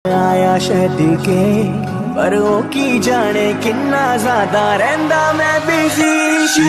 आया छड्ड के पर ओ की जाने किन्ना ज्यादा रहिंदा मैं बिजी।